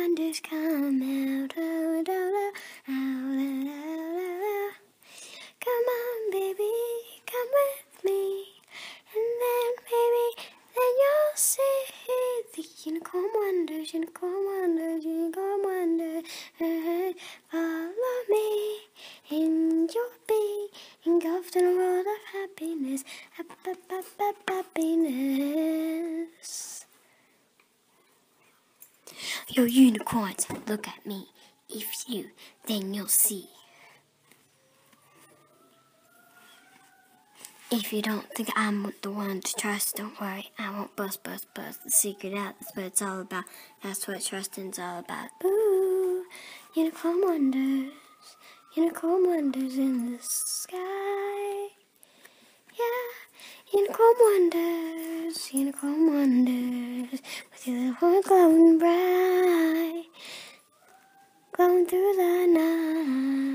wonders come out. Out, out, out, out, out, out. Come on, baby, come with me. And then, baby, then you'll see the unicorn wonders, unicorn wonders, unicorn wonders. Follow me, and you'll be engulfed in a world of happiness, happiness. Yo, unicorns, look at me. If you, then you'll see. If you don't think I'm the one to trust, don't worry, I won't bust the secret out. That's what it's all about. That's what trusting's all about. Ooh, unicorn wonders in the sky. Yeah, unicorn wonders, with your little horn glowing bright, glowing through the night.